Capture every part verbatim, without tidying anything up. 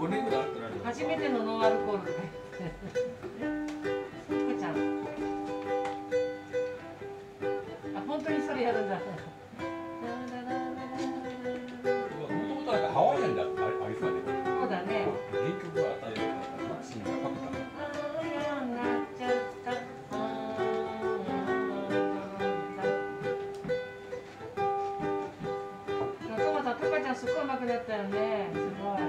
ごねんぐらい会ってない。 初めてのノンアルコールで。福ちゃん。あ、本当にそれやるんだ。 もともとなんかハワイアンでありそうだね。 そうだね。 原曲が与えられたマックスにかかった。 すごいうまくなったよね。すごい。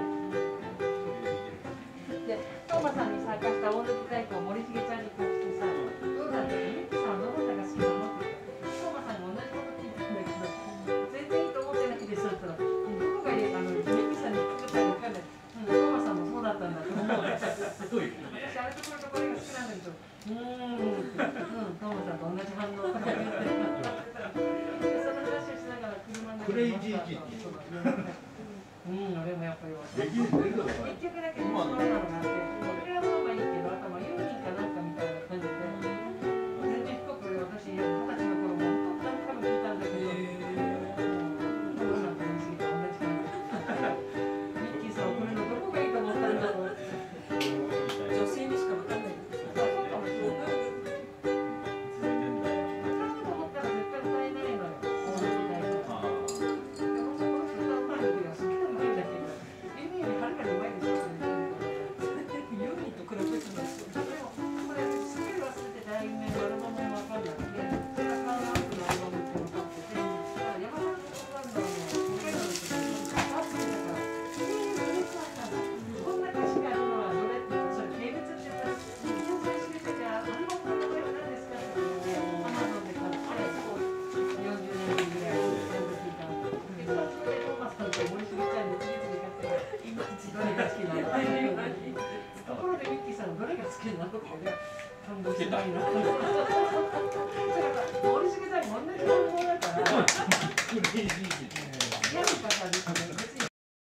で、トーマさんに参加した大貫太鼓を森重ちゃんに貸してさ、どうだったの？ミッキーさんはどの歌が好きなのって言ったら、トーマさんに同じこと聞いたんだけど、全然いいと思ってないですって言ったら、どこがいいあのミッキーさんに聞くかわかんない。うん、トーマさんもそうだったんだと思う。私あれとこれとこれが好きなんだけど、うーん、うん、トーマさんと同じ反応を言って。その話をしながら車の中で。クレイジージー。うん、俺もやっぱり一曲だけもうなのがあって、これはまあまあいいけど、あとまあユーミンかなんかみたいな感じで、全然低く私二十歳の頃も本当何回も聞いたんだけど、トモさんと言い過ぎた同じ感じ。ミッキーさんこれのどこがいいと思ったんだろうって。女性にしかわかんない。そうかもしれない。歌うと思ったら絶対歌えないのよ。ところでミッキーさんのどれが好きなのってね、感動してないの。だから森重さんも同じ感動だから。嫌な方ですね。